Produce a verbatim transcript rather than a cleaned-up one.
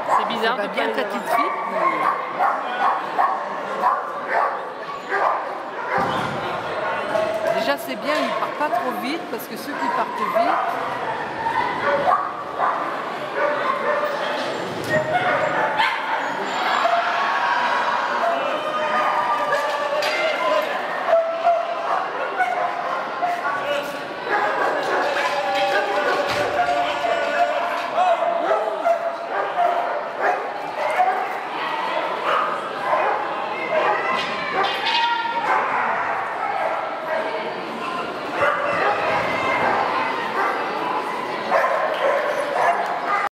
C'est bizarre. Ça va de bien pas ta les petite avoir. fille. Déjà c'est bien, il part pas trop vite parce que ceux qui partent vite,